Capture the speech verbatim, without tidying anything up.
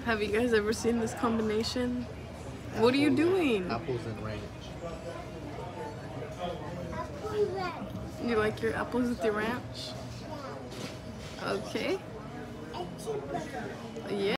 Have you guys ever seen this combination? Apples, what are you doing? Apples and ranch. You like your apples with the ranch? Okay. Yeah.